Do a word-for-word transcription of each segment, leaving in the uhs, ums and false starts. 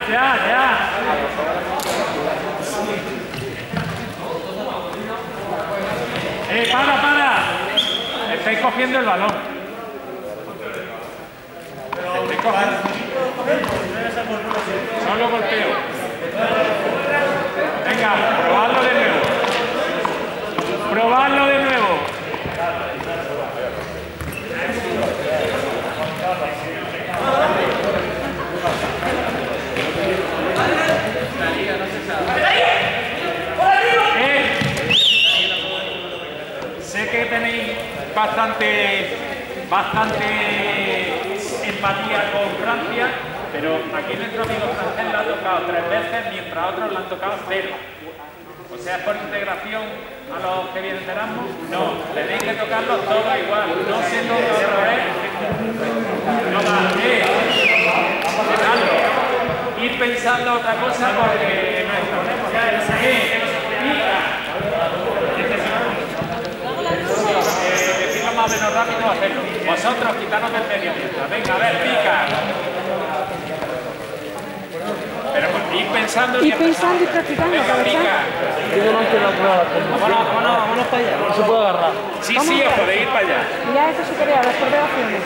Ya, ya. Eh, para, para. Estáis cogiendo el balón. Estáis cogiendo. Solo golpeo. Venga, probadlo de nuevo. Probadlo de nuevo. Eh, sé que tenéis bastante, bastante empatía con Francia, pero aquí nuestro amigo francés lo ha tocado tres veces, mientras a otros lo han tocado cero. O sea, por integración a los que vienen de Erasmus, no, tenéis que tocarlos todos igual, no se toca otra vez. No va, eh, dejadlo. Ir pensando otra cosa porque no está. Eh, eh, decirlo más o menos rápido, hacerlo. Vosotros, quitaros del medio mientras. Venga, a ver, pica. Pero pues, ir pensando y, y pensando y practicando. Venga, pica. Vámonos, vámonos, vámonos para allá, no se puede agarrar. Sí, sí, os podéis ir para allá. Mira esto superior, las coordinaciones.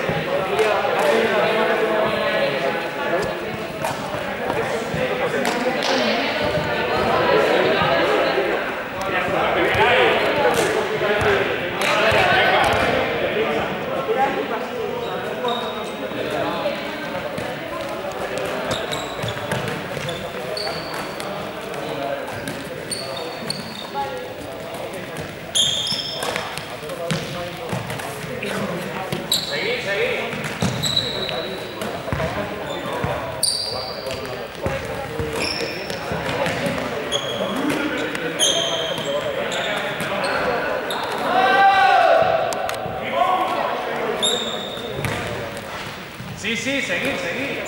Sí, sí, seguir, seguir.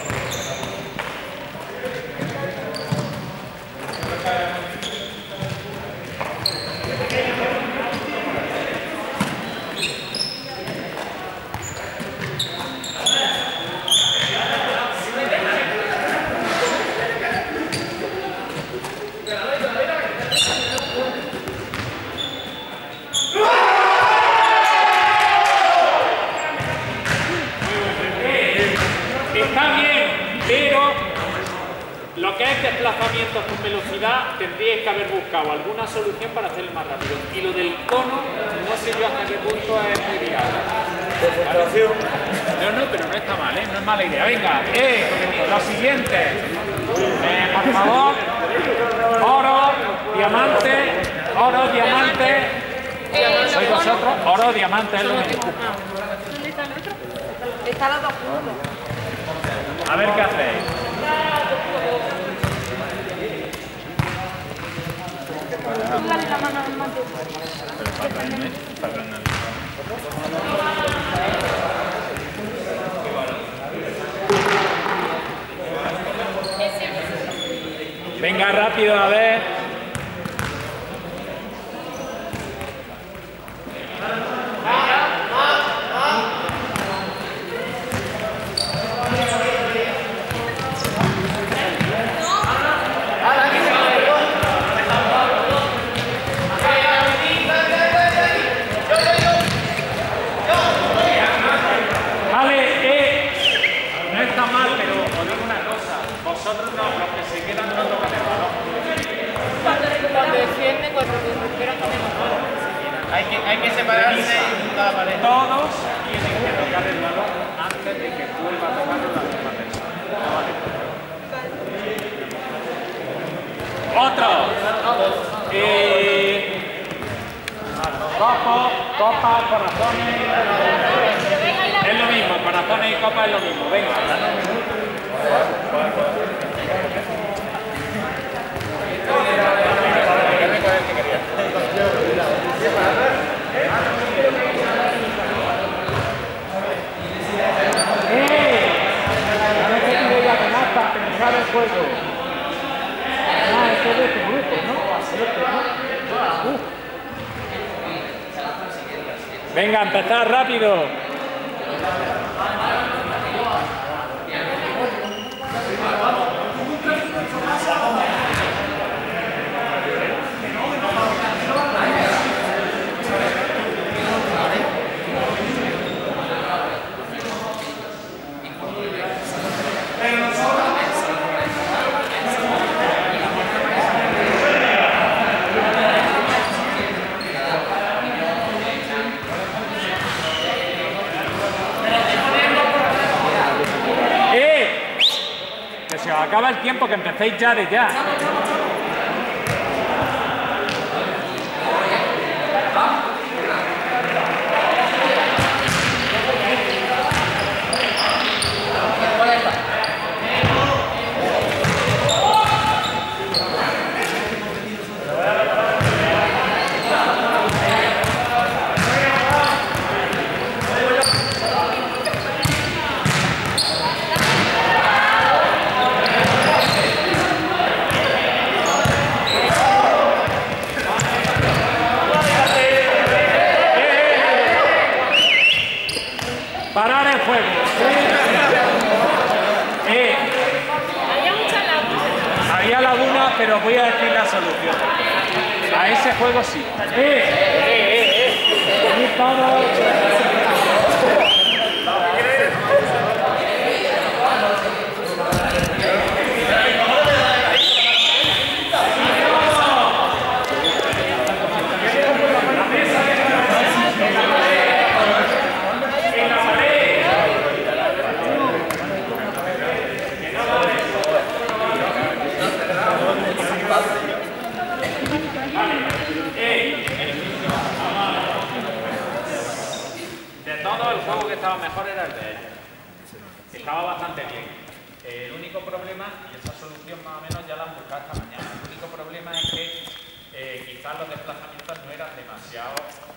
Está bien, pero lo que es desplazamientos con velocidad tendríais que haber buscado alguna solución para hacerlo más rápido. Y lo del cono, no sé yo hasta qué punto es muy viable. Concentración. No, no, pero no está mal, ¿eh? No es mala idea. Venga, eh, lo siguiente. Eh, por favor, oro, diamante, oro, diamante. ¿Sois vosotros? Oro, diamante es lo mismo. ¿Dónde está el otro? Está los dos juntos. A ver qué hacéis. Dale la mano al mando. Venga, rápido, a ver. Vosotros no, los que se quedan no tocan el balón. Cuando defienden, cuando recuperan también los balón. Hay que, hay que separarse cada pared. Todos tienen que tocar el balón antes de que vuelva a tocarlo la misma persona. Vale. Otro. Eh, copo, copas, corazones. Es lo mismo, corazones y copas es lo mismo. Venga. Para el juego. Ah, esto es de tu grupo, ¿no? Uh. Venga, empezar rápido. acaba el tiempo, que empecéis ya de ya. Parar el juego. Eh, Había muchas lagunas. había laguna, pero voy a decir la solución. A ese juego sí. Eh, eh, eh, eh. Ahí estamos. El juego que estaba mejor era el de ellos. Estaba bastante bien. Eh, el único problema, y esa solución más o menos ya la han buscado esta mañana, el único problema es que eh, quizás los desplazamientos no eran demasiado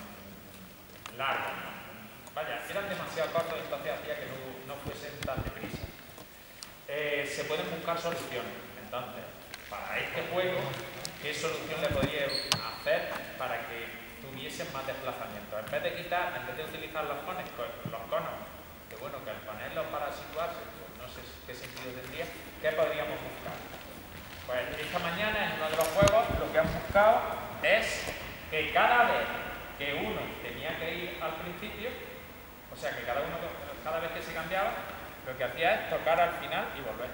largos, ¿no? Vaya, eran demasiado cortos, entonces hacía que no, no fuesen tan deprisa. Eh, se pueden buscar soluciones. Entonces, para este juego, ¿qué solución le podría hacer para que tuviesen más desplazamiento? En vez de quitar, en vez de utilizar los conos, los conos, que bueno, que al ponerlos para situarse, pues no sé qué sentido tendría, ¿qué podríamos buscar? Pues esta mañana en uno de los juegos lo que han buscado es que cada vez que uno tenía que ir al principio, o sea que cada uno, cada vez que se cambiaba, lo que hacía es tocar al final y volver.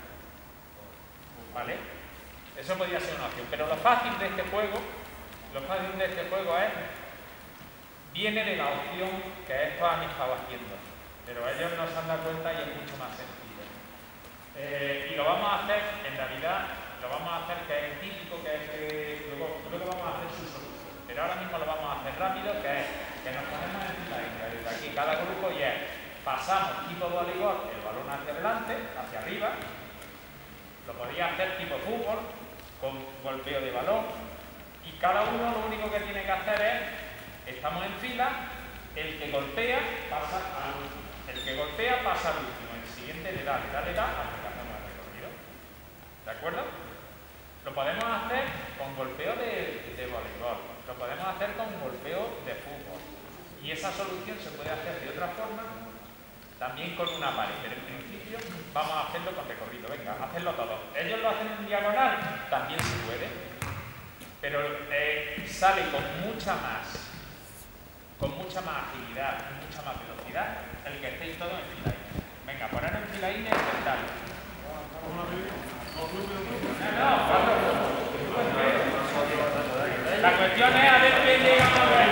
¿Vale? Eso podría ser una opción, pero lo fácil de este juego, lo fácil de este juego es viene de la opción que estos han estado haciendo, pero ellos no se han dado cuenta y es mucho más sencillo. Eh, y lo vamos a hacer, en realidad, lo vamos a hacer que es típico, que es que luego, luego vamos a hacer su solución. Pero ahora mismo lo vamos a hacer rápido, que es que nos ponemos en fila desde aquí cada grupo y es pasamos tipo voleibol el balón hacia adelante, hacia arriba, lo podría hacer tipo fútbol, con golpeo de balón, y cada uno lo único que tiene que hacer es estamos en fila, el que golpea pasa al último. El que golpea pasa al último. El siguiente le da, le da, le da, hasta que hacemos el recorrido. ¿De acuerdo? Lo podemos hacer con golpeo de, de voleibol. Lo podemos hacer con golpeo de fútbol. Y esa solución se puede hacer de otra forma, también con una pared. Pero en principio vamos a hacerlo con recorrido. Venga, hacerlo todo. Ellos lo hacen en diagonal, también se puede. Pero eh, sale con mucha más con mucha más agilidad y mucha más velocidad el que estéis todos en fila. Venga, poner en fila y intentarlo. La cuestión es a ver qué llega a ver.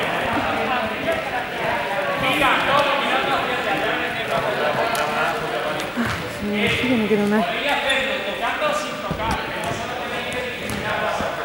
Mira, todo mirando hacia allá. Sí, no quiero nada. Podría hacerlo tocando sin tocar, pero solo tenéis que eliminar la sala.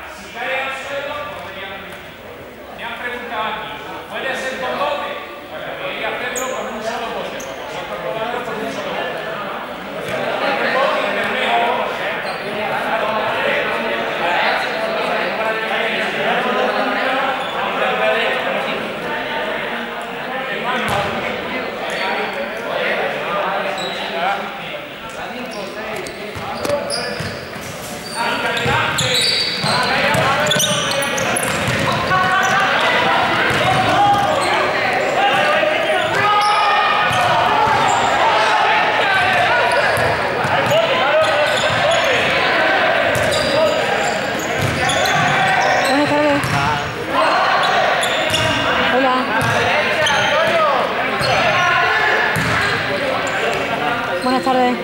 Puede ser con bote, buenas tardes.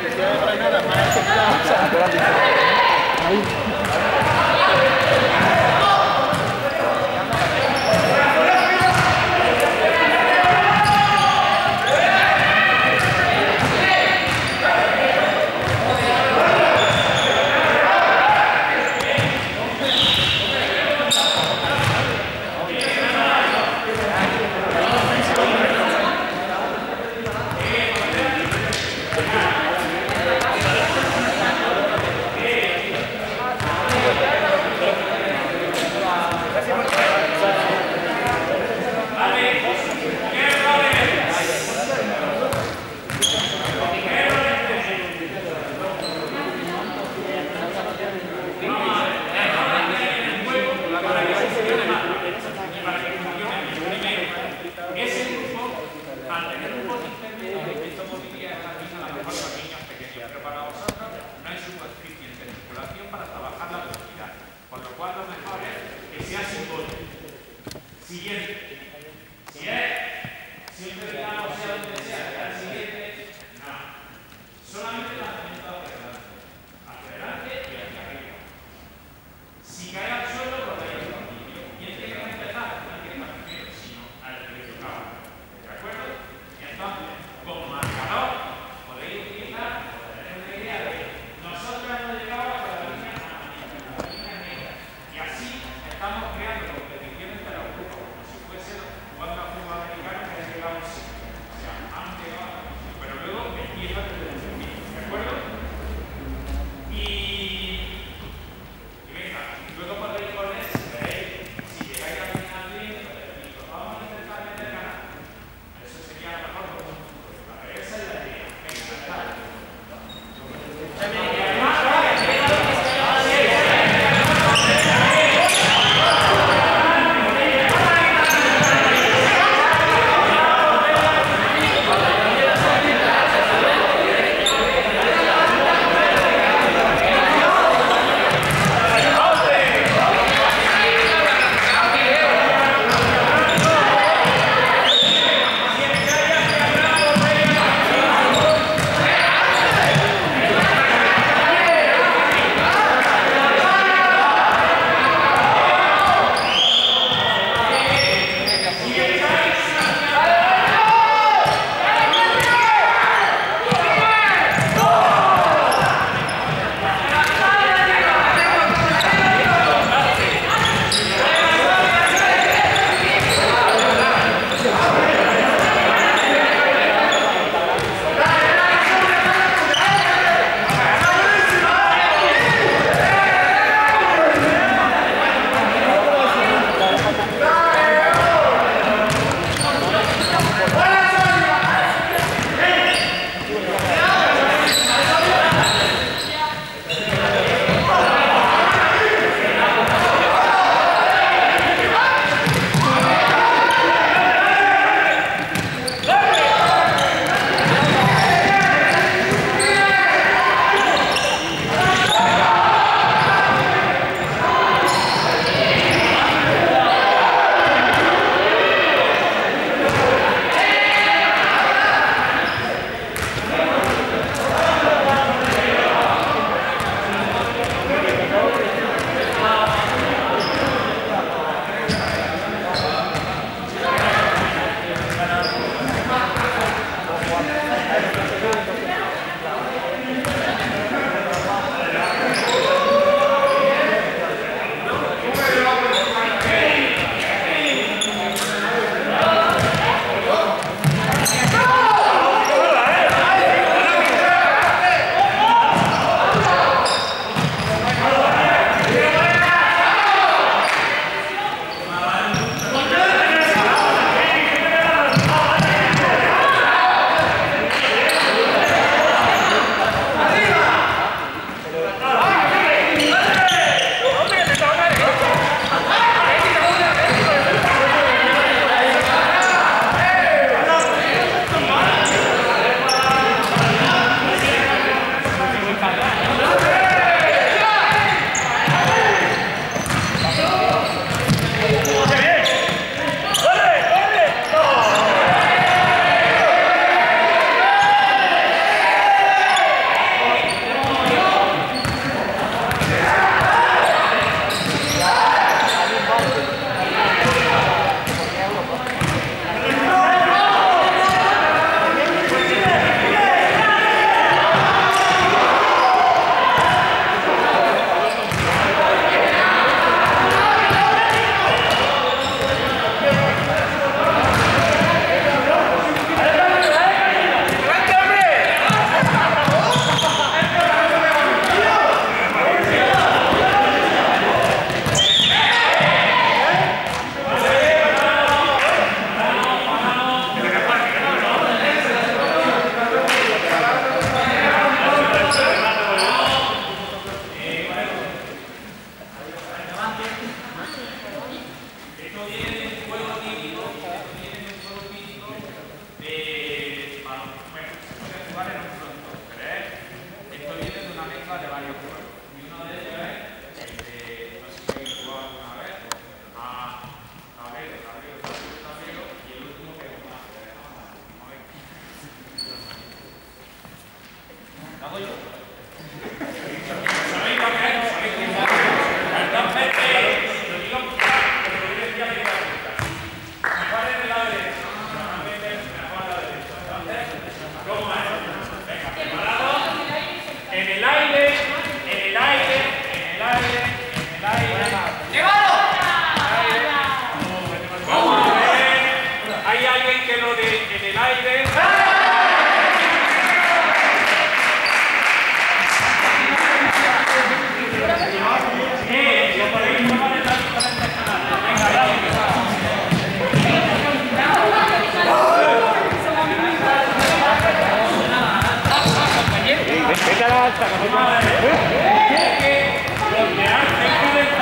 Vete a la alta, no sé cómo. Hay que golpear cerca del